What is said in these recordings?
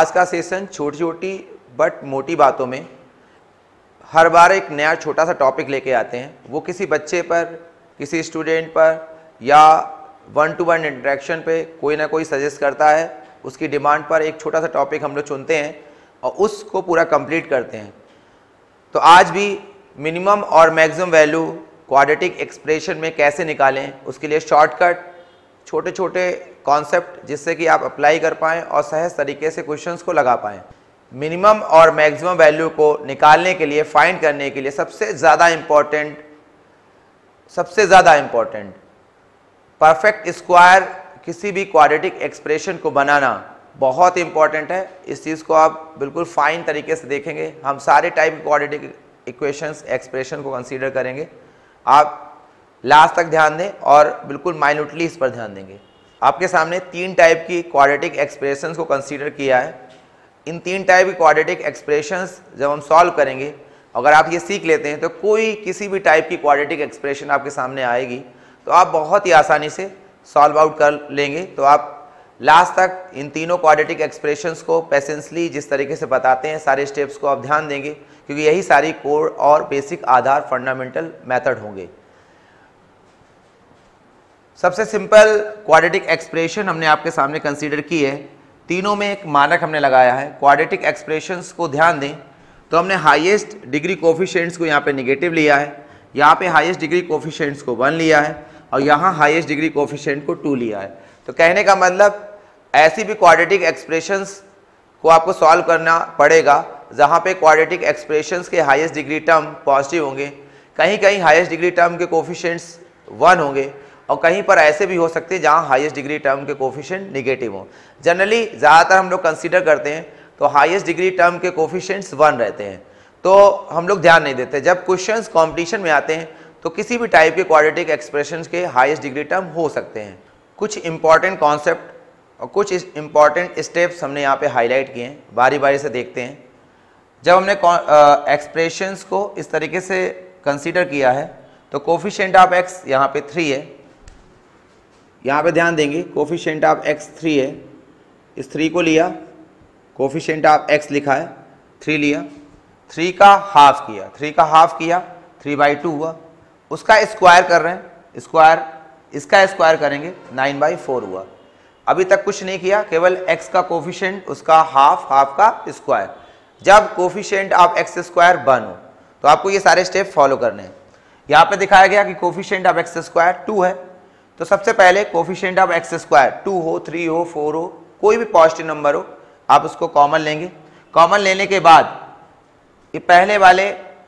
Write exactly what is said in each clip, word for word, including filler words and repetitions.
आज का सेशन छोटी छोटी बट मोटी बातों में हर बार एक नया छोटा सा टॉपिक लेके आते हैं। वो किसी बच्चे पर, किसी स्टूडेंट पर या वन टू वन इंटरेक्शन पे कोई ना कोई सजेस्ट करता है, उसकी डिमांड पर एक छोटा सा टॉपिक हम लोग चुनते हैं और उसको पूरा कंप्लीट करते हैं। तो आज भी मिनिमम और मैक्सिमम वैल्यू क्वाड्रेटिक एक्सप्रेशन में कैसे निकालें, उसके लिए शॉर्टकट छोटे छोटे कॉन्सेप्ट जिससे कि आप अप्लाई कर पाएँ और सहज तरीके से क्वेश्चंस को लगा पाएँ। मिनिमम और मैक्सिमम वैल्यू को निकालने के लिए, फाइंड करने के लिए सबसे ज़्यादा इम्पॉर्टेंट सबसे ज़्यादा इम्पॉर्टेंट परफेक्ट स्क्वायर किसी भी क्वाड्रेटिक एक्सप्रेशन को बनाना बहुत इंपॉर्टेंट है। इस चीज़ को आप बिल्कुल फाइन तरीके से देखेंगे। हम सारे टाइप के क्वाड्रेटिक इक्वेशंस, एक्सप्रेशन को कंसीडर करेंगे। आप लास्ट तक ध्यान दें और बिल्कुल माइन्यूटली इस पर ध्यान देंगे। आपके सामने तीन टाइप की क्वाड्रेटिक एक्सप्रेशंस को कंसीडर किया है। इन तीन टाइप की क्वाड्रेटिक एक्सप्रेशंस जब हम सॉल्व करेंगे, अगर आप ये सीख लेते हैं तो कोई किसी भी टाइप की क्वाड्रेटिक एक्सप्रेशन आपके सामने आएगी तो आप बहुत ही आसानी से सॉल्व आउट कर लेंगे। तो आप लास्ट तक इन तीनों क्वाड्रेटिक एक्सप्रेशंस को पेशेंसली जिस तरीके से बताते हैं, सारे स्टेप्स को आप ध्यान देंगे, क्योंकि यही सारी कोर और बेसिक आधार फंडामेंटल मेथड होंगे। सबसे सिंपल क्वाड्रेटिक एक्सप्रेशन हमने आपके सामने कंसीडर की है। तीनों में एक मानक हमने लगाया है। क्वाड्रेटिक एक्सप्रेशंस को ध्यान दें तो हमने हाईएस्ट डिग्री कोफिशिएंट्स को यहाँ पे नेगेटिव लिया है, यहाँ पे हाईएस्ट डिग्री कोफिशिएंट्स को वन लिया है और यहाँ हाईएस्ट डिग्री कोफिशिएंट को टू लिया है। तो कहने का मतलब ऐसी भी क्वाड्रेटिक एक्सप्रेशंस को आपको सॉल्व करना पड़ेगा जहाँ पे क्वाड्रेटिक एक्सप्रेशंस के हाईएस्ट डिग्री टर्म पॉजिटिव होंगे, कहीं कहीं हाईएस्ट डिग्री टर्म के कोफिशिएंट्स वन होंगे और कहीं पर ऐसे भी हो सकते हैं जहाँ हाईएस्ट डिग्री टर्म के कोफिशिएंट निगेटिव हो। जनरली ज़्यादातर हम लोग कंसीडर करते हैं तो हाईएस्ट डिग्री टर्म के कोफिशिएंट्स वन रहते हैं, तो हम लोग ध्यान नहीं देते। जब क्वेश्चंस कंपटीशन में आते हैं तो किसी भी टाइप के क्वाड्रेटिक एक्सप्रेशंस के हाईएस्ट डिग्री टर्म हो सकते हैं। कुछ इंपॉर्टेंट कॉन्सेप्ट और कुछ इंपॉर्टेंट स्टेप्स हमने यहाँ पे हाईलाइट किए हैं, बारी बारी से देखते हैं। जब हमने एक्सप्रेशंस को इस तरीके से कंसीडर किया है तो कोफिशिएंट ऑफ एक्स यहाँ पे थ्री है, यहाँ पे ध्यान देंगे कोफिशिएंट ऑफ एक्स थ्री है, इस थ्री को लिया, कोफिशिएंट ऑफ एक्स लिखा है, थ्री लिया, थ्री का हाफ किया, थ्री का हाफ किया थ्री बाई टू हुआ, उसका स्क्वायर कर रहे हैं, स्क्वायर इसका स्क्वायर करेंगे नाइन बाई फोर हुआ। अभी तक कुछ नहीं किया, केवल एक्स का कोफिशिएंट, उसका हाफ, हाफ का स्क्वायर। जब coefficient of x square one हो तो आपको ये सारे स्टेप फॉलो करने हैं। यहाँ पे दिखाया गया कि coefficient of x square two है, तो सबसे पहले coefficient of x square two हो, थ्री हो, फोर हो, कोई भी पॉजिटिव नंबर हो, आप उसको कॉमन लेंगे। कॉमन लेने के बाद ये पहले वाले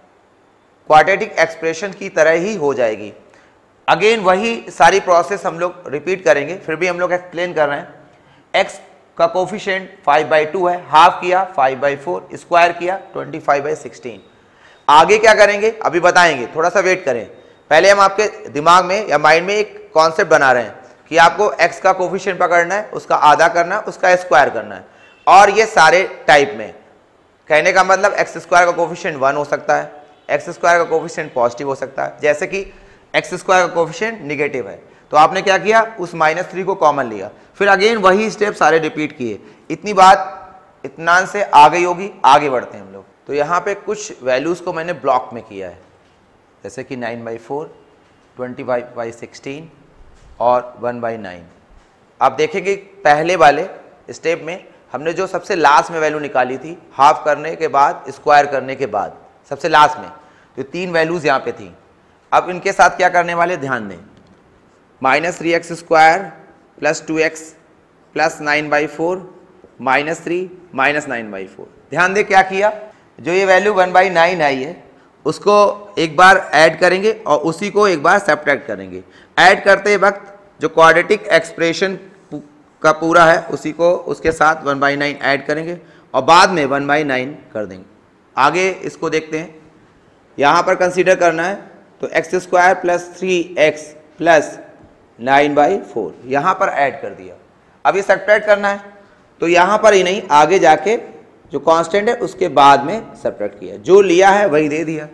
क्वाड्रेटिक एक्सप्रेशन की तरह ही हो जाएगी। अगेन वही सारी प्रोसेस हम लोग रिपीट करेंगे, फिर भी हम लोग एक्सप्लेन कर रहे हैं। एक्स का कोफिशिएंट फाइव बाई टू है, हाफ किया फाइव बाई फोर, स्क्वायर किया ट्वेंटी फाइव बाई सिक्सटीन। आगे क्या करेंगे अभी बताएंगे, थोड़ा सा वेट करें। पहले हम आपके दिमाग में या माइंड में एक कॉन्सेप्ट बना रहे हैं कि आपको x का कोफिशिएंट पकड़ना है, उसका आधा करना है, उसका स्क्वायर करना है। और ये सारे टाइप में कहने का मतलब एक्स स्क्वायर का कोफिशिएंट वन हो सकता है, एक्स स्क्वायर का कोफिशिएंट पॉजिटिव हो सकता है, जैसे कि एक्स स्क्वायर का कोफिशिएंट निगेटिव है तो आपने क्या किया, उस माइनस थ्री को कॉमन लिया, फिर अगेन वही स्टेप सारे रिपीट किए। इतनी बात इत्मीनान से आ गई होगी, आगे बढ़ते हैं हम लोग। तो यहाँ पे कुछ वैल्यूज़ को मैंने ब्लॉक में किया है, जैसे कि nine by four, twenty five by sixteen और वन बाई नाइन। आप देखेंगे पहले वाले स्टेप में हमने जो सबसे लास्ट में वैल्यू निकाली थी, हाफ करने के बाद, स्क्वायर करने के बाद, सबसे लास्ट में तो तीन वैल्यूज़ यहाँ पे थी। अब इनके साथ क्या करने वाले ध्यान दें, minus three x square plus two x plus nine by four minus three minus nine by four. ध्यान दें क्या किया, जो ये वैल्यू वन बाई नाइन आई है उसको एक बार ऐड करेंगे और उसी को एक बार सब्ट्रैक्ट करेंगे। ऐड करते वक्त जो क्वाड्रेटिक एक्सप्रेशन का पूरा है उसी को उसके साथ वन बाई नाइन ऐड करेंगे और बाद में वन बाई नाइन कर देंगे। आगे इसको देखते हैं, यहाँ पर कंसीडर करना है तो x square plus three x plus nine by four यहाँ पर ऐड कर दिया। अब ये सब्ट्रैक्ट करना है तो यहाँ पर ही नहीं, आगे जाके जो कांस्टेंट है उसके बाद में सब्ट्रैक्ट किया, जो लिया है वही दे दिया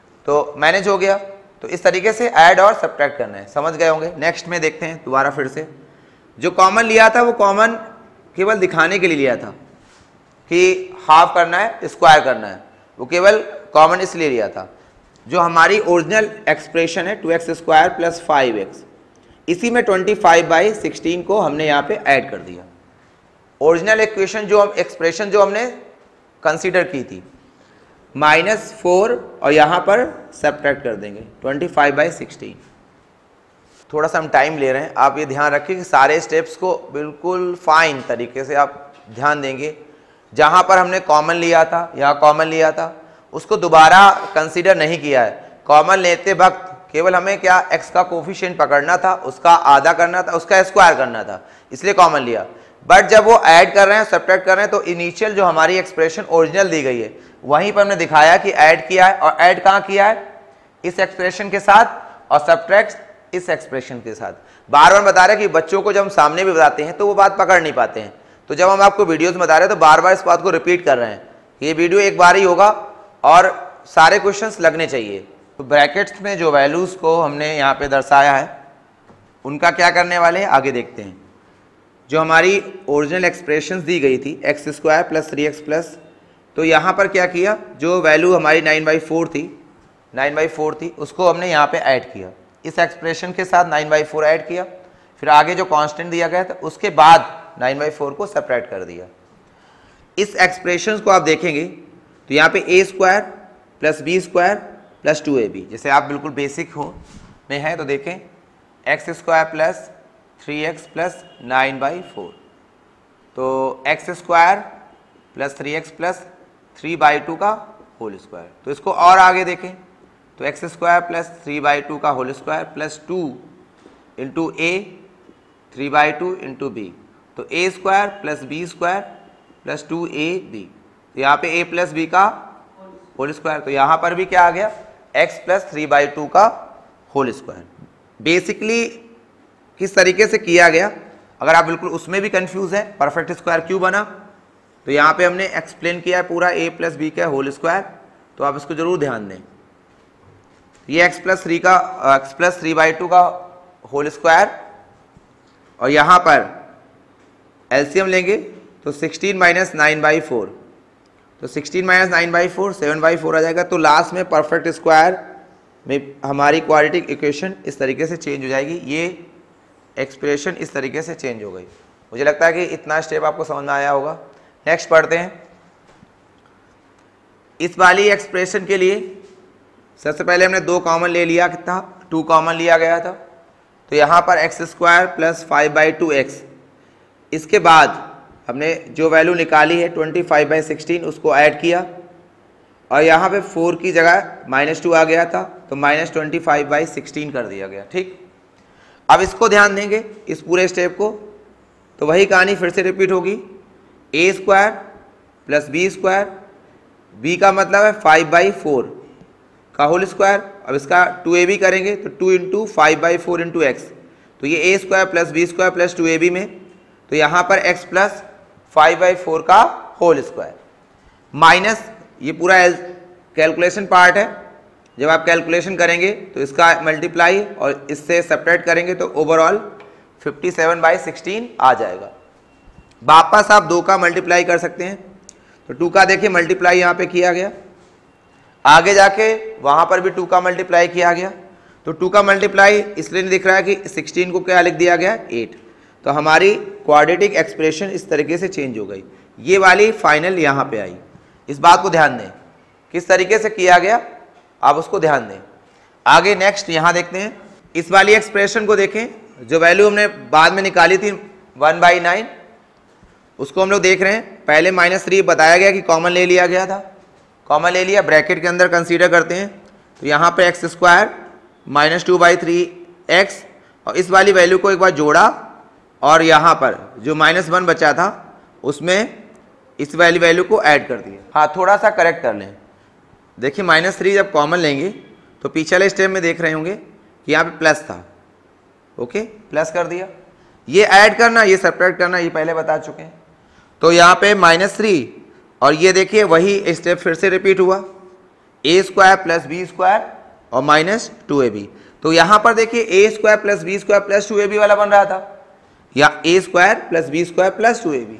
तो मैनेज हो गया। तो इस तरीके से ऐड और सब्ट्रैक्ट करना है, समझ गए होंगे। नेक्स्ट में देखते हैं दोबारा फिर से, जो कॉमन लिया था वो कॉमन केवल दिखाने के लिए लिया था, कि हाफ करना है, स्क्वायर करना है, वो केवल कॉमन इसलिए लिया था। जो हमारी ओरिजिनल एक्सप्रेशन है two x square plus five x, इसी में ट्वेंटी फाइव बाई सिक्सटीन को हमने यहाँ पे ऐड कर दिया। ओरिजिनल इक्वेशन जो हम एक्सप्रेशन जो हमने कंसीडर की थी माइनस फोर, और यहाँ पर सब्ट्रैक्ट कर देंगे ट्वेंटी फाइव बाई सिक्सटीन। थोड़ा सा हम टाइम ले रहे हैं, आप ये ध्यान रखिए कि सारे स्टेप्स को बिल्कुल फाइन तरीके से आप ध्यान देंगे। जहाँ पर हमने कॉमन लिया था, यहाँ कॉमन लिया था, उसको दोबारा कंसीडर नहीं किया है। कॉमन लेते वक्त केवल हमें क्या x का कोफिशिएंट पकड़ना था, उसका आधा करना था, उसका स्क्वायर करना था, इसलिए कॉमन लिया। बट जब वो ऐड कर रहे हैं, सब्ट्रैक्ट कर रहे हैं, तो इनिशियल जो हमारी एक्सप्रेशन ओरिजिनल दी गई है वहीं पर हमने दिखाया कि ऐड किया है, और ऐड कहाँ किया है, इस एक्सप्रेशन के साथ, और सब्ट्रैक्ट इस एक्सप्रेशन के साथ। बार बार बता रहे हैं कि बच्चों को जब हम सामने भी बताते हैं तो वो बात पकड़ नहीं पाते हैं, तो जब हम आपको वीडियोस में बता रहे हैं तो बार बार इस बात को रिपीट कर रहे हैं। ये वीडियो एक बार ही होगा और सारे क्वेश्चंस लगने चाहिए। तो ब्रैकेट्स में जो वैल्यूज़ को हमने यहाँ पे दर्शाया है उनका क्या करने वाले हैं, आगे देखते हैं। जो हमारी ओरिजिनल एक्सप्रेशंस दी गई थी x square plus three x plus, तो यहाँ पर क्या किया, जो वैल्यू हमारी नाइन बाई फोर थी नाइन बाई फोर थी उसको हमने यहाँ पे ऐड किया, इस एक्सप्रेशन के साथ नाइन बाई फोर ऐड किया, फिर आगे जो कांस्टेंट दिया गया था उसके बाद नाइन बाई फोर को सेपरेट कर दिया। इस एक्सप्रेशन को आप देखेंगे तो यहाँ पे a square plus b square plus two a b, जैसे आप बिल्कुल बेसिक हो में है तो देखें x square plus three x plus nine by four, तो x square plus three x plus three by two का होल स्क्वायर। तो इसको और आगे देखें तो x square plus three by two का whole square plus two into a three by two into b, तो ए square plus b square plus two a b, तो यहाँ पे a प्लस बी का होल स्क्वायर, तो यहाँ पर भी क्या आ गया x plus three by two का होल स्क्वायर। बेसिकली किस तरीके से किया गया, अगर आप बिल्कुल उसमें भी कंफ्यूज है परफेक्ट स्क्वायर क्यों बना, तो यहाँ पे हमने एक्सप्लेन किया है पूरा a प्लस बी का होल स्क्वायर, तो आप इसको जरूर ध्यान दें। ये x प्लस थ्री का x plus three by two का होल स्क्वायर, और यहाँ पर एलसीएम लेंगे तो sixteen minus nine by four, तो sixteen minus nine by four seven by four आ जाएगा। तो लास्ट में परफेक्ट स्क्वायर में हमारी क्वाड्रेटिक इक्वेशन इस तरीके से चेंज हो जाएगी, ये एक्सप्रेशन इस तरीके से चेंज हो गई। मुझे लगता है कि इतना स्टेप आपको समझ में आया होगा। नेक्स्ट पढ़ते हैं। इस वाली एक्सप्रेशन के लिए सबसे पहले हमने दो कॉमन ले लिया, कितना टू कॉमन लिया गया था, तो यहाँ पर x square plus five by two x, इसके बाद हमने जो वैल्यू निकाली है ट्वेंटी फाइव बाई सिक्सटीन उसको ऐड किया, और यहाँ पे फोर की जगह माइनस टू आ गया था तो minus twenty five by sixteen कर दिया गया। ठीक, अब इसको ध्यान देंगे इस पूरे स्टेप को, तो वही कहानी फिर से रिपीट होगी, a square plus b square, b का मतलब है फाइव बाई फोर का होल स्क्वायर, अब इसका टू ए बी करेंगे तो two into five by four into x, तो ये a square plus b square plus two a b में, तो यहाँ पर x plus five by four का होल स्क्वायर माइनस ये पूरा कैलकुलेशन पार्ट है, जब आप कैलकुलेशन करेंगे तो इसका मल्टीप्लाई और इससे सेपरेट करेंगे तो overall fifty seven by sixteen आ जाएगा। वापस आप दो का मल्टीप्लाई कर सकते हैं, तो टू का देखिए मल्टीप्लाई यहाँ पे किया गया, आगे जाके वहाँ पर भी टू का मल्टीप्लाई किया गया, तो टू का मल्टीप्लाई इसलिए नहीं दिख रहा है कि सिक्सटीन को क्या लिख दिया गया एट, तो हमारी क्वाड्रेटिक एक्सप्रेशन इस तरीके से चेंज हो गई। ये वाली फाइनल यहाँ पे आई, इस बात को ध्यान दें किस तरीके से किया गया, आप उसको ध्यान दें। आगे नेक्स्ट यहाँ देखते हैं, इस वाली एक्सप्रेशन को देखें, जो वैल्यू हमने बाद में निकाली थी वन बाई नाइन, उसको हम लोग देख रहे हैं। पहले माइनस थ्री बताया गया कि कॉमन ले लिया गया था, कॉमन ले लिया, ब्रैकेट के अंदर कंसीडर करते हैं, तो यहाँ पे x square minus two by three x, और इस वाली वैल्यू को एक बार जोड़ा, और यहाँ पर जो माइनस वन बचा था उसमें इस वाली वैल्यू को ऐड कर दिया। हाँ, थोड़ा सा करेक्ट कर लें, देखिए माइनस थ्री जब कॉमन लेंगे तो पीछे वाले स्टेप में देख रहे होंगे कि यहाँ पे प्लस था, ओके प्लस कर दिया, ये ऐड करना ये सेपरेट करना ये पहले बता चुके हैं, तो यहाँ पे माइनस थ्री, और ये देखिए वही स्टेप फिर से रिपीट हुआ, a square plus b square और माइनस टू ए बी, तो यहाँ पर देखिए a square plus b square plus two a b वाला बन रहा था, या a square plus b square plus two a b,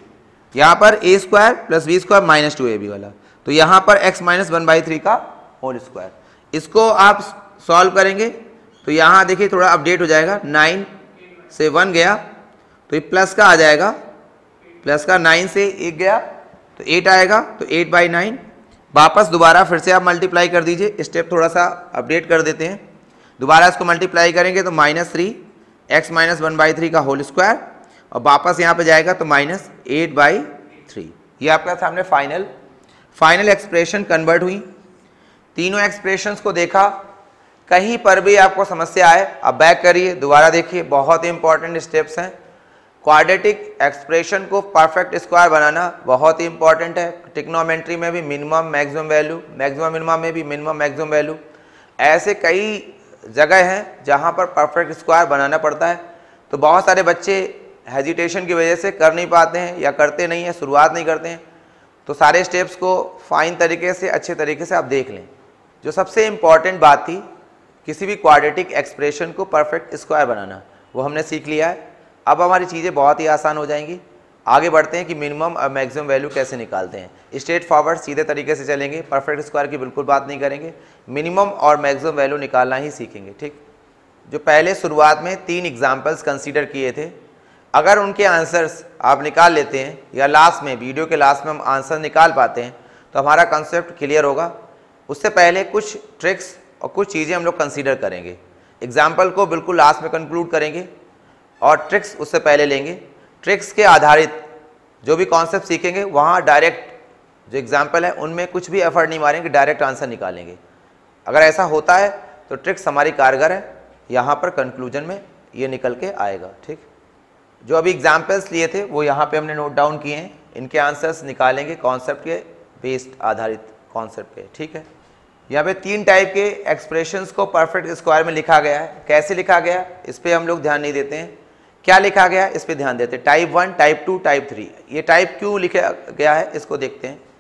यहाँ पर a square plus b square minus two a b वाला, तो यहाँ पर x minus one by three का होल स्क्वायर। इसको आप सॉल्व करेंगे तो यहाँ देखिए थोड़ा अपडेट हो जाएगा, नाइन से वन गया तो ये प्लस का आ जाएगा, प्लस का नाइन से एक गया तो एट आएगा, तो एट बाई नाइन। वापस दोबारा फिर से आप मल्टीप्लाई कर दीजिए, स्टेप थोड़ा सा अपडेट कर देते हैं। दोबारा इसको मल्टीप्लाई करेंगे तो minus three x minus one by three का होल स्क्वायर, और वापस यहाँ पे जाएगा तो माइनस एट बाई थ्री। ये आपका सामने फाइनल फाइनल एक्सप्रेशन कन्वर्ट हुई। तीनों एक्सप्रेशंस को देखा, कहीं पर भी आपको समस्या आए अब बैक करिए, दोबारा देखिए, बहुत ही इंपॉर्टेंट स्टेप्स हैं। क्वाड्रेटिक एक्सप्रेशन को परफेक्ट स्क्वायर बनाना बहुत ही इंपॉर्टेंट है। ट्रिग्नोमेट्री में भी minimum maximum value, maximum minimum में भी मिनिमम मैक्सिमम वैल्यू, ऐसे कई जगह हैं जहां पर परफेक्ट स्क्वायर बनाना पड़ता है। तो बहुत सारे बच्चे हेजिटेशन की वजह से कर नहीं पाते हैं या करते नहीं हैं, शुरुआत नहीं करते हैं। तो सारे स्टेप्स को फाइन तरीके से, अच्छे तरीके से आप देख लें। जो सबसे इम्पॉर्टेंट बात थी किसी भी क्वाड्रेटिक एक्सप्रेशन को परफेक्ट स्क्वायर बनाना, वो हमने सीख लिया है। अब हमारी चीज़ें बहुत ही आसान हो जाएंगी। आगे बढ़ते हैं कि मिनिमम और मैक्सिमम वैल्यू कैसे निकालते हैं। स्ट्रेट फॉरवर्ड सीधे तरीके से चलेंगे, परफेक्ट स्क्वायर की बिल्कुल बात नहीं करेंगे, मिनिमम और मैक्सिमम वैल्यू निकालना ही सीखेंगे। ठीक, जो पहले शुरुआत में तीन एग्जाम्पल्स कंसीडर किए थे, अगर उनके आंसर्स आप निकाल लेते हैं या लास्ट में, वीडियो के लास्ट में हम आंसर निकाल पाते हैं तो हमारा कंसेप्ट क्लियर होगा। उससे पहले कुछ ट्रिक्स और कुछ चीज़ें हम लोग कंसीडर करेंगे। एग्जाम्पल को बिल्कुल लास्ट में कंक्लूड करेंगे और ट्रिक्स उससे पहले लेंगे। ट्रिक्स के आधारित जो भी कॉन्सेप्ट सीखेंगे वहाँ डायरेक्ट जो एग्जाम्पल है उनमें कुछ भी एफर्ट नहीं मारेंगे, डायरेक्ट आंसर निकालेंगे। अगर ऐसा होता है तो ट्रिक्स हमारी कारगर है, यहाँ पर कंक्लूजन में ये निकल के आएगा। ठीक, जो अभी एग्जाम्पल्स लिए थे वो यहाँ पे हमने नोट डाउन किए हैं, इनके आंसर्स निकालेंगे कॉन्सेप्ट के बेस्ड आधारित कॉन्सेप्ट पे। ठीक है, यहाँ पे तीन टाइप के एक्सप्रेशंस को परफेक्ट स्क्वायर में लिखा गया है। कैसे लिखा गया इस पर हम लोग ध्यान नहीं देते हैं, क्या लिखा गया इस पर ध्यान देते हैं। Type one, type two, type three. ये टाइप क्यों लिखा गया है इसको देखते हैं।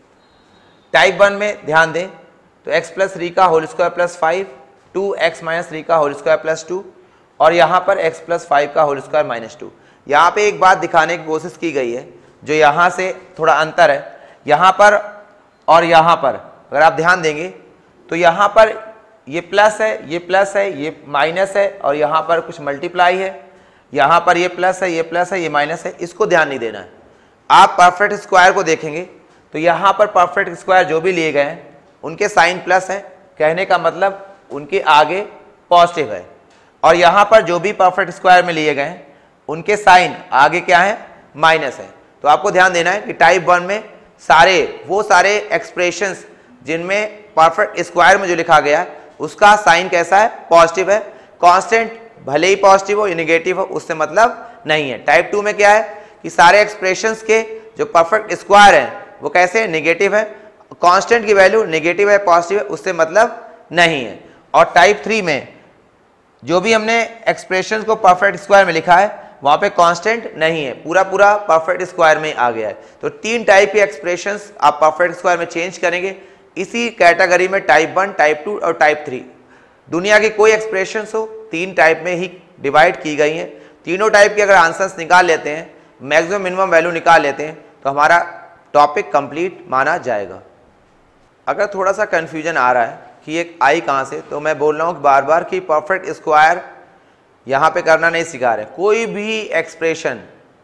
टाइप वन में ध्यान दें तो एक्स प्लस थ्री का whole square plus five, two x minus three का होल स्क्वायर प्लस टू, और यहाँ पर एक्स प्लस फाइव का होल स्क्वायर माइनस टू। यहाँ पे एक बात दिखाने की कोशिश की गई है जो यहाँ से थोड़ा अंतर है, यहाँ पर और यहाँ पर अगर आप ध्यान देंगे तो यहाँ पर ये प्लस है, ये प्लस है, ये माइनस है, और यहाँ पर कुछ मल्टीप्लाई है, यहाँ पर ये प्लस है, ये प्लस है, ये माइनस है। इसको ध्यान नहीं देना है। आप परफेक्ट स्क्वायर को देखेंगे तो यहाँ पर परफेक्ट स्क्वायर जो भी लिए गए हैं उनके साइन प्लस है, कहने का मतलब उनके आगे पॉजिटिव है, और यहाँ पर जो भी परफेक्ट स्क्वायर में लिए गए हैं उनके साइन आगे क्या है, माइनस है। तो आपको ध्यान देना है कि टाइप वन में सारे वो सारे एक्सप्रेशंस जिनमें परफेक्ट स्क्वायर में जो लिखा गया है उसका साइन कैसा है, पॉजिटिव है। कांस्टेंट भले ही पॉजिटिव हो या नेगेटिव हो उससे मतलब नहीं है। टाइप टू में क्या है कि सारे एक्सप्रेशंस के जो परफेक्ट स्क्वायर हैं वो कैसे, नेगेटिव है। कांस्टेंट की वैल्यू नेगेटिव है, पॉजिटिव है, उससे मतलब नहीं है। और टाइप थ्री में जो भी हमने एक्सप्रेशंस को परफेक्ट स्क्वायर में लिखा है वहाँ पे कांस्टेंट नहीं है, पूरा पूरा परफेक्ट स्क्वायर में आ गया है। तो तीन टाइप के एक्सप्रेशंस आप परफेक्ट स्क्वायर में चेंज करेंगे। इसी कैटेगरी में टाइप वन, टाइप टू और टाइप थ्री, दुनिया की कोई एक्सप्रेशंस हो तीन टाइप में ही डिवाइड की गई हैं। तीनों टाइप के अगर आंसर्स निकाल लेते हैं, मैक्सिमम मिनिमम वैल्यू निकाल लेते हैं तो हमारा टॉपिक कंप्लीट माना जाएगा। अगर थोड़ा सा कन्फ्यूजन आ रहा है कि ये आई कहाँ से, तो मैं बोल रहा हूँ बार बार कि परफेक्ट स्क्वायर यहाँ पे करना नहीं सिखा रहे। कोई भी एक्सप्रेशन,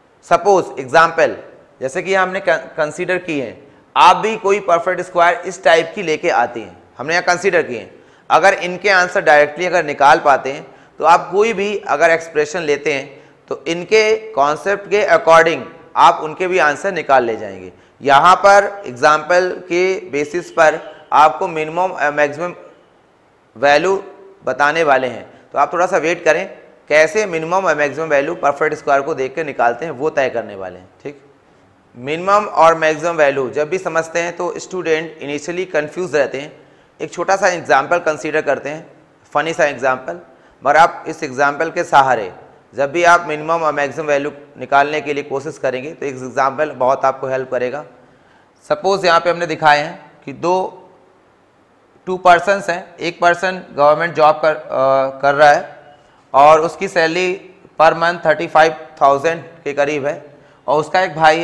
सपोज एग्जाम्पल जैसे कि हमने कंसीडर की है, आप भी कोई परफेक्ट स्क्वायर इस टाइप की लेके आती हैं, हमने यहाँ कंसीडर किए हैं। अगर इनके आंसर डायरेक्टली अगर निकाल पाते हैं तो आप कोई भी अगर एक्सप्रेशन लेते हैं तो इनके कॉन्सेप्ट के अकॉर्डिंग आप उनके भी आंसर निकाल ले जाएंगे। यहाँ पर एग्जाम्पल के बेसिस पर आपको मिनिमम मैक्सिमम वैल्यू बताने वाले हैं, तो आप थोड़ा सा वेट करें। कैसे मिनिमम और मैक्सिमम वैल्यू परफेक्ट स्क्वायर को देख के निकालते हैं वो तय करने वाले हैं। ठीक, मिनिमम और मैक्सिमम वैल्यू जब भी समझते हैं तो स्टूडेंट इनिशियली कंफ्यूज रहते हैं। एक छोटा सा एग्जाम्पल कंसीडर करते हैं, फनी सा एग्जाम्पल, मगर आप इस एग्जाम्पल के सहारे जब भी आप मिनिमम और मैक्सिमम वैल्यू निकालने के लिए कोशिश करेंगे तो एक एग्जाम्पल बहुत आपको हेल्प करेगा। सपोज यहाँ पे हमने दिखाए हैं कि दो टू पर्सनस हैं, एक पर्सन गवर्नमेंट जॉब कर आ, कर रहा है और उसकी salary per month thirty five thousand के करीब है, और उसका एक भाई है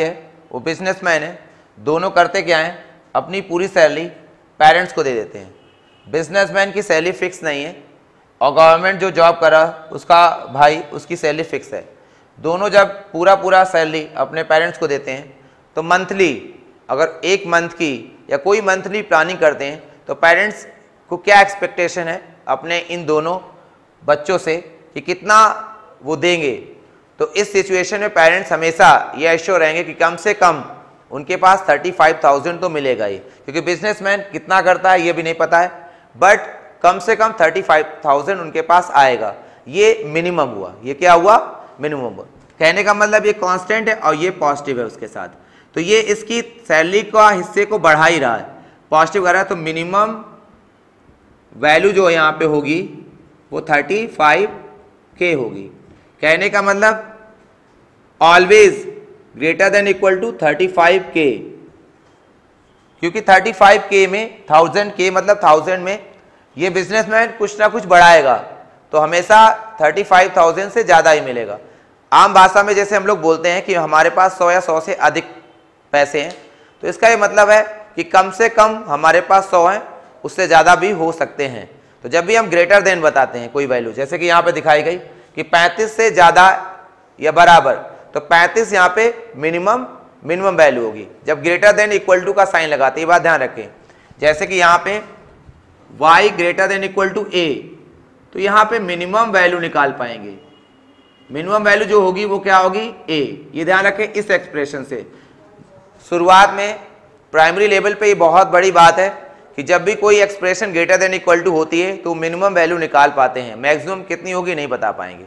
वो बिजनेसमैन है, दोनों करते क्या हैं, अपनी पूरी सैलरी पेरेंट्स को दे देते हैं। बिजनेसमैन की सैलरी फिक्स नहीं है और गवर्नमेंट जो जॉब कर रहा उसका भाई, उसकी सैलरी फिक्स है। दोनों जब पूरा पूरा सैलरी अपने पेरेंट्स को देते हैं तो मंथली, अगर एक मंथ की या कोई मंथली प्लानिंग करते हैं तो पेरेंट्स को क्या एक्सपेक्टेशन है अपने इन दोनों बच्चों से कि कितना वो देंगे। तो इस सिचुएशन में पेरेंट्स हमेशा ये एश्योर रहेंगे कि कम से कम उनके पास थर्टी फाइव थाउजेंड तो मिलेगा ही, क्योंकि बिजनेसमैन कितना करता है ये भी नहीं पता है, बट कम से कम थर्टी फाइव थाउजेंड उनके पास आएगा। ये मिनिमम हुआ, ये क्या हुआ, मिनिमम हुआ। कहने का मतलब ये कांस्टेंट है और ये पॉजिटिव है उसके साथ, तो ये इसकी सैलरी का हिस्से को बढ़ा ही रहा है, पॉजिटिव कर रहा है। तो मिनिमम वैल्यू जो यहाँ पे होगी वो थर्टी फाइव के होगी। कहने का मतलब always greater than equal to thirty five के, क्योंकि थर्टी फाइव के में थाउजेंड के मतलब थाउजेंड में ये बिजनेसमैन कुछ ना कुछ बढ़ाएगा, तो हमेशा थर्टी फाइव थाउजेंड से ज़्यादा ही मिलेगा। आम भाषा में जैसे हम लोग बोलते हैं कि हमारे पास सौ या सौ से अधिक पैसे हैं, तो इसका ये मतलब है कि कम से कम हमारे पास सौ हैं, उससे ज़्यादा भी हो सकते हैं। तो जब भी हम ग्रेटर देन बताते हैं कोई वैल्यू, जैसे कि यहाँ पे दिखाई गई कि पैंतीस से ज़्यादा या बराबर, तो पैंतीस यहाँ पे मिनिमम मिनिमम वैल्यू होगी। जब ग्रेटर देन इक्वल टू का साइन लगाते हैं, ये बात ध्यान रखें। जैसे कि यहाँ पे y greater than equal to a, तो यहाँ पे मिनिमम वैल्यू निकाल पाएंगे। मिनिमम वैल्यू जो होगी वो क्या होगी, a। ये ध्यान रखें इस एक्सप्रेशन से। शुरुआत में प्राइमरी लेवल पे ये बहुत बड़ी बात है कि जब भी कोई expression greater than equal to होती है तो मिनिमम वैल्यू निकाल पाते हैं, मैक्सिमम कितनी होगी नहीं बता पाएंगे।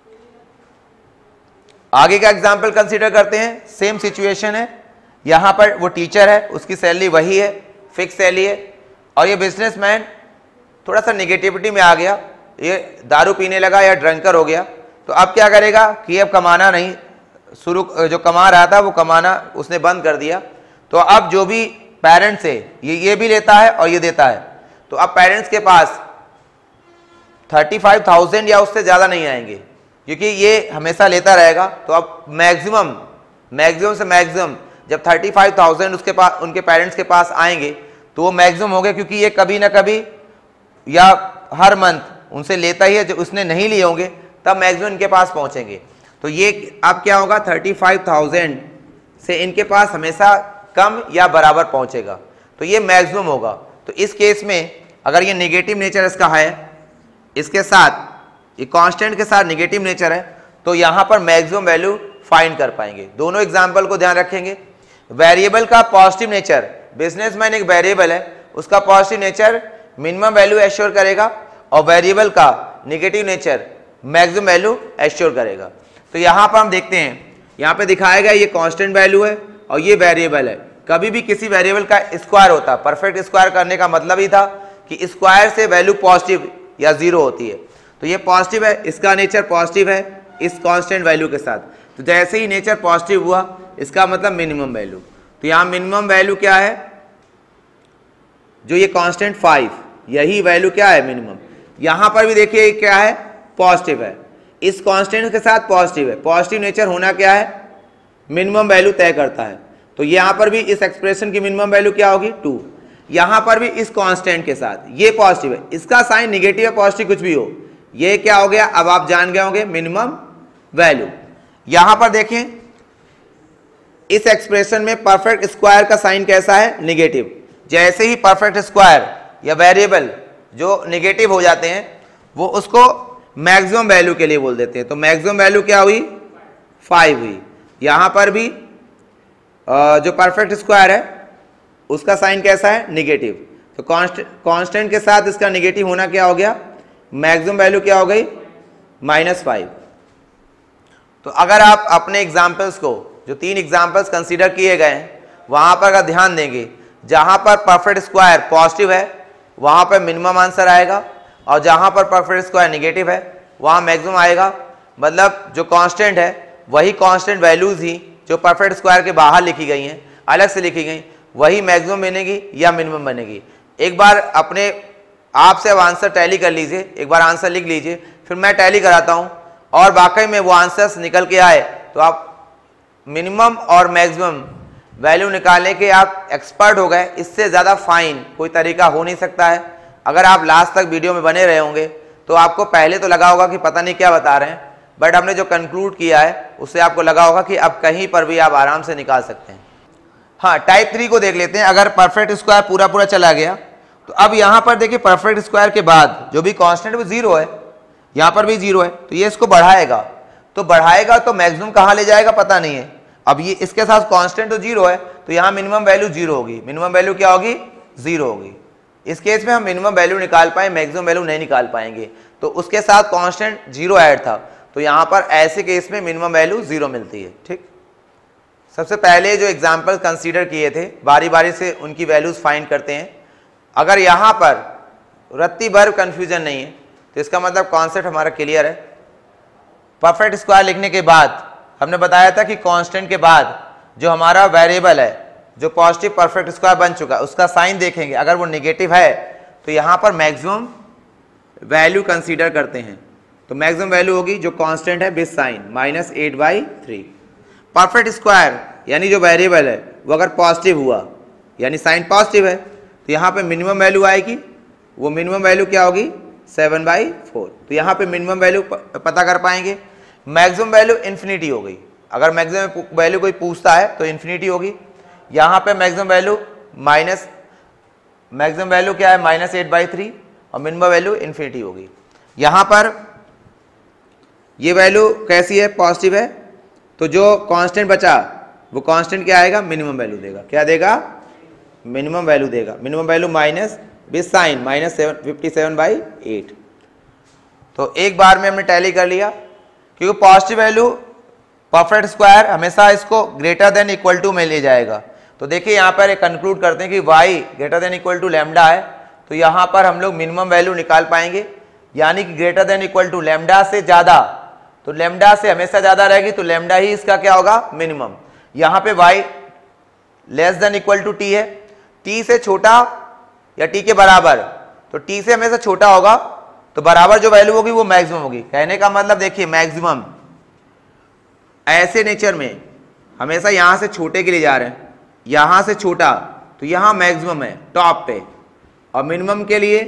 आगे का एग्जाम्पल कंसीडर करते हैं। सेम सिचुएशन है, यहाँ पर वो टीचर है, उसकी सैलरी वही है, फिक्स सैलरी है, और ये बिजनेसमैन थोड़ा सा निगेटिविटी में आ गया, ये दारू पीने लगा या ड्रंकर हो गया। तो अब क्या करेगा कि अब कमाना नहीं, शुरू जो कमा रहा था वो कमाना उसने बंद कर दिया। तो अब जो भी पेरेंट्स है ये ये भी लेता है और ये देता है, तो अब पेरेंट्स के पास थर्टी फाइव थाउजेंड या उससे ज़्यादा नहीं आएंगे, क्योंकि ये हमेशा लेता रहेगा। तो अब मैक्सिमम मैक्सिमम से मैक्सिमम जब थर्टी फाइव थाउजेंड उसके पास उनके पेरेंट्स के पास आएंगे तो वो मैक्सिमम हो गया, क्योंकि ये कभी ना कभी या हर मंथ उनसे लेता ही है। जब उसने नहीं लिए होंगे तब मैक्सिमम इनके पास पहुंचेंगे। तो ये अब क्या होगा, थर्टी फाइव थाउजेंड से इनके पास हमेशा कम या बराबर पहुंचेगा, तो ये मैक्सिमम होगा। तो इस केस में अगर ये नेगेटिव नेचर इसका है, इसके साथ ये कांस्टेंट के साथ नेगेटिव नेचर है, तो यहाँ पर मैक्सिमम वैल्यू फाइंड कर पाएंगे। दोनों एग्जाम्पल को ध्यान रखेंगे। वेरिएबल का पॉजिटिव नेचर, बिजनेसमैन एक वेरिएबल है, उसका positive nature minimum value assure करेगा, और वेरिएबल का negative nature maximum value assure करेगा। तो यहाँ पर हम देखते हैं, यहाँ पे दिखाया गया ये कांस्टेंट वैल्यू है और ये वेरिएबल है। कभी भी किसी वेरिएबल का स्क्वायर होता है, परफेक्ट स्क्वायर करने का मतलब ही था कि स्क्वायर से वैल्यू पॉजिटिव या जीरो होती है। तो ये पॉजिटिव है, इसका नेचर पॉजिटिव है इस कांस्टेंट वैल्यू के साथ। तो जैसे ही नेचर पॉजिटिव हुआ, इसका मतलब मिनिमम वैल्यू। तो यहाँ मिनिमम वैल्यू क्या है, जो ये कांस्टेंट फाइव, यही वैल्यू क्या है मिनिमम। यहाँ पर भी देखिए क्या है, पॉजिटिव है, इस कांस्टेंट के साथ पॉजिटिव है। पॉजिटिव नेचर होना क्या है, मिनिमम वैल्यू तय करता है। तो यहाँ पर भी इस एक्सप्रेशन की मिनिमम वैल्यू क्या होगी, टू। यहाँ पर भी इस कांस्टेंट के साथ ये पॉजिटिव है, इसका साइन निगेटिव या पॉजिटिव कुछ भी हो, ये क्या हो गया, अब आप जान गए होंगे मिनिमम वैल्यू। यहाँ पर देखें इस एक्सप्रेशन में परफेक्ट स्क्वायर का साइन कैसा है, निगेटिव। जैसे ही परफेक्ट स्क्वायर या वेरिएबल जो निगेटिव हो जाते हैं वो उसको मैक्सिमम वैल्यू के लिए बोल देते हैं। तो मैक्सिमम वैल्यू क्या हुई, फाइव हुई। यहाँ पर भी जो परफेक्ट स्क्वायर है उसका साइन कैसा है, निगेटिव। तो कांस्टेंट के साथ इसका निगेटिव होना क्या हो गया, मैक्सिमम वैल्यू क्या हो गई, माइनस फाइव। तो अगर आप अपने एग्जाम्पल्स को, जो तीन एग्जाम्पल्स कंसीडर किए गए हैं, वहाँ पर अगर ध्यान देंगे, जहाँ पर परफेक्ट स्क्वायर पॉजिटिव है वहाँ पर मिनिमम आंसर आएगा, और जहाँ पर परफेक्ट स्क्वायर निगेटिव है वहाँ मैक्सिमम आएगा। मतलब जो कांस्टेंट है वही कांस्टेंट वैल्यूज ही जो परफेक्ट स्क्वायर के बाहर लिखी गई हैं, अलग से लिखी गई, वही मैक्सिमम बनेगी या मिनिमम बनेगी। एक बार अपने आप से अब आंसर टैली कर लीजिए, एक बार आंसर लिख लीजिए, फिर मैं टैली कराता हूँ और वाकई में वो आंसर्स निकल के आए तो आप मिनिमम और मैक्सिमम वैल्यू निकालने के आप एक्सपर्ट हो गए, इससे ज़्यादा फाइन कोई तरीका हो नहीं सकता है। अगर आप लास्ट तक वीडियो में बने रहे होंगे तो आपको पहले तो लगा होगा कि पता नहीं क्या बता रहे हैं, बट हमने जो कंक्लूड किया है उससे आपको लगा होगा कि अब कहीं पर भी आप आराम से निकाल सकते हैं। हाँ, टाइप थ्री को देख लेते हैं। अगर परफेक्ट स्क्वायर पूरा पूरा चला गया तो अब यहाँ पर देखिए परफेक्ट स्क्वायर के बाद जो भी कांस्टेंट वो जीरो है, यहाँ पर भी जीरो है, तो ये इसको बढ़ाएगा, तो बढ़ाएगा तो मैक्सिमम कहाँ ले जाएगा पता नहीं है। अब ये इसके साथ कांस्टेंट तो जीरो है, तो यहाँ मिनिमम वैल्यू जीरो होगी। मिनिमम वैल्यू क्या होगी? जीरो होगी। इस केस में हम मिनिमम वैल्यू निकाल पाए, मैक्सिमम वैल्यू नहीं निकाल पाएंगे। तो उसके साथ कांस्टेंट जीरो ऐड था, तो यहाँ पर ऐसे केस में मिनिमम वैल्यू जीरो मिलती है। ठीक, सबसे पहले जो एग्जाम्पल कंसीडर किए थे बारी बारी से उनकी वैल्यूज फाइंड करते हैं। अगर यहाँ पर रत्ती भर कंफ्यूजन नहीं है तो इसका मतलब कॉन्सेप्ट हमारा क्लियर है। परफेक्ट स्क्वायर लिखने के बाद हमने बताया था कि कांस्टेंट के बाद जो हमारा वेरिएबल है, जो पॉजिटिव परफेक्ट स्क्वायर बन चुका है, उसका साइन देखेंगे। अगर वो नेगेटिव है तो यहाँ पर मैक्सिमम वैल्यू कंसीडर करते हैं। तो मैक्सिमम वैल्यू होगी जो कांस्टेंट है with sign minus eight by three. Perfect square यानी जो वेरिएबल है वो अगर पॉजिटिव हुआ यानी साइन पॉजिटिव है तो यहाँ पे मिनिमम वैल्यू आएगी। वो मिनिमम वैल्यू क्या होगी? Seven by four. तो यहाँ पे मिनिमम वैल्यू पता कर पाएंगे। मैक्सिमम वैल्यू इन्फिनिटी हो गई। अगर मैक्सिमम वैल्यू कोई पूछता है तो इन्फिनिटी होगी। यहाँ पे maximum value minus maximum value क्या है? माइनस एट बाई थ्री, और मिनिमम वैल्यू इन्फिनिटी होगी। यहाँ पर ये वैल्यू कैसी है? पॉजिटिव है, तो जो कांस्टेंट बचा वो कांस्टेंट क्या आएगा? मिनिमम वैल्यू देगा। क्या देगा? मिनिमम वैल्यू देगा। Minimum value minus with sign minus seven fifty seven by eight. तो एक बार में हमने टैली कर लिया, क्योंकि पॉजिटिव वैल्यू परफेक्ट स्क्वायर हमेशा इसको ग्रेटर देन इक्वल टू में ले जाएगा। तो देखिए यहाँ पर एक कंक्लूड करते हैं कि y greater than equal to lambda है, तो यहाँ पर हम लोग मिनिमम वैल्यू निकाल पाएंगे, यानी कि greater than equal to lambda से ज़्यादा, तो लैम्डा से हमेशा ज़्यादा रहेगी, तो लैम्डा ही इसका क्या होगा? मिनिमम। यहाँ पे y less than equal to t है, t से छोटा या t के बराबर, तो t से हमेशा छोटा होगा, तो बराबर जो वैल्यू होगी वो मैक्सिमम होगी। कहने का मतलब देखिए मैक्सिमम ऐसे नेचर में हमेशा यहाँ से छोटे के लिए जा रहे हैं, यहाँ से छोटा, तो यहाँ मैक्सिमम है टॉप पे, और मिनिमम के लिए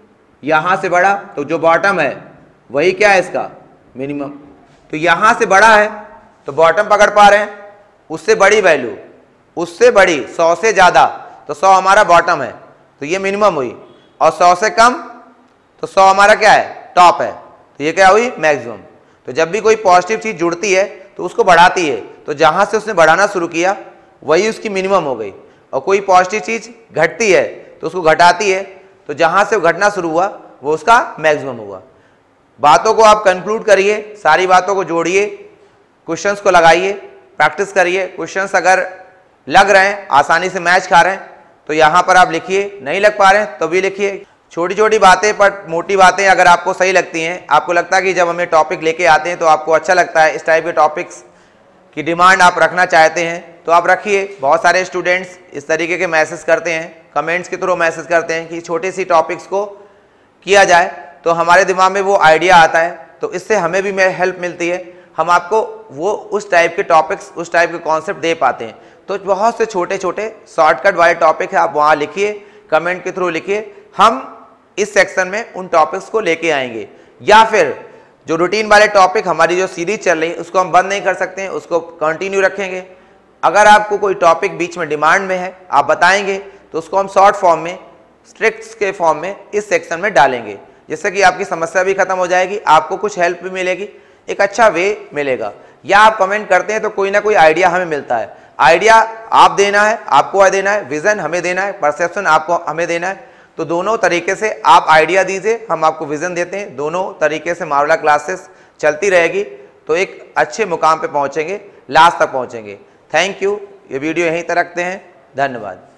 यहाँ से बड़ा, तो जो बॉटम है वही क्या है? इसका मिनिमम। तो यहाँ से बड़ा है तो बॉटम पकड़ पा रहे हैं, उससे बड़ी वैल्यू, उससे बड़ी सौ से ज़्यादा, तो सौ हमारा बॉटम है, तो ये मिनिमम हुई, और सौ से कम तो सौ हमारा क्या है? टॉप है, तो ये क्या हुई? मैक्सिमम। तो जब भी कोई पॉजिटिव चीज़ जुड़ती है तो उसको बढ़ाती है, तो जहाँ से उसने बढ़ाना शुरू किया वही उसकी मिनिमम हो गई, और कोई पॉजिटिव चीज़ घटती है तो उसको घटाती है, तो जहाँ से घटना शुरू हुआ वो उसका मैक्सिमम हुआ। बातों को आप कंक्लूड करिए, सारी बातों को जोड़िए, क्वेश्चंस को लगाइए, प्रैक्टिस करिए। क्वेश्चंस अगर लग रहे हैं, आसानी से मैच खा रहे हैं, तो यहाँ पर आप लिखिए, नहीं लग पा रहे हैं तो भी लिखिए। छोटी छोटी बातें पर मोटी बातें अगर आपको सही लगती हैं, आपको लगता है कि जब हमें टॉपिक लेके आते हैं तो आपको अच्छा लगता है, इस टाइप के टॉपिक्स की डिमांड आप रखना चाहते हैं, तो आप रखिए। बहुत सारे स्टूडेंट्स इस तरीके के मैसेज करते हैं, कमेंट्स के थ्रू मैसेज करते हैं कि छोटे सी टॉपिक्स को किया जाए, तो हमारे दिमाग में वो आइडिया आता है, तो इससे हमें भी हेल्प मिलती है, हम आपको वो उस टाइप के टॉपिक्स, उस टाइप के कॉन्सेप्ट दे पाते हैं। तो बहुत से छोटे छोटे शॉर्टकट वाले टॉपिक है, आप वहाँ लिखिए, कमेंट के थ्रू लिखिए, हम इस सेक्शन में उन टॉपिक्स को लेके आएंगे। या फिर जो रूटीन वाले टॉपिक, हमारी जो सीरीज चल रही है उसको हम बंद नहीं कर सकते हैं, उसको कंटिन्यू रखेंगे। अगर आपको कोई टॉपिक बीच में डिमांड में है, आप बताएंगे, तो उसको हम शॉर्ट फॉर्म में, स्ट्रिक्ट्स के फॉर्म में इस सेक्शन में डालेंगे, जिससे कि आपकी समस्या भी खत्म हो जाएगी, आपको कुछ हेल्प भी मिलेगी, एक अच्छा वे मिलेगा। या आप कमेंट करते हैं तो कोई ना कोई आइडिया हमें मिलता है। आइडिया आप देना है, आपको देना है, विजन हमें देना है, परसेप्शन आपको हमें देना है, तो दोनों तरीके से आप आइडिया दीजिए, हम आपको विजन देते हैं। दोनों तरीके से मावला क्लासेस चलती रहेगी, तो एक अच्छे मुकाम पे पहुंचेंगे, लास्ट तक पहुंचेंगे। Thank you. ये वीडियो यहीं तक रखते हैं, धन्यवाद।